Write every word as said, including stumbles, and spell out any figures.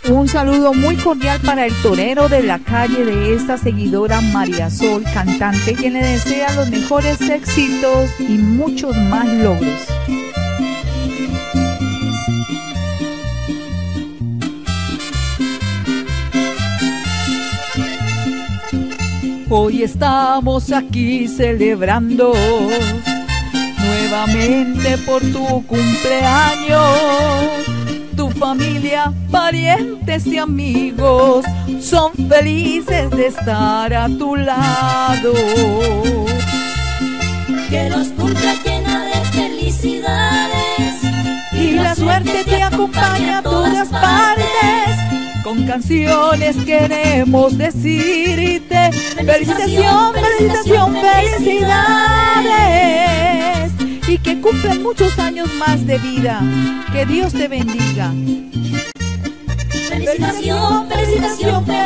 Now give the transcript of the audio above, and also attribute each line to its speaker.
Speaker 1: Un saludo muy cordial para el torero de la calle de esta seguidora María Sol, cantante, quien le desea los mejores éxitos y muchos más logros. Hoy estamos aquí celebrando nuevamente por tu cumpleaños. Tu familia, parientes y amigos son felices de estar a tu lado.
Speaker 2: Que los cumpla llena de felicidades
Speaker 1: y la suerte te acompaña a todas partes. Con canciones queremos decirte felicitación, felicitación, felicidades. Y que cumplan muchos años más de vida. Que Dios te bendiga.
Speaker 2: Felicitación, felicitación, felicitación.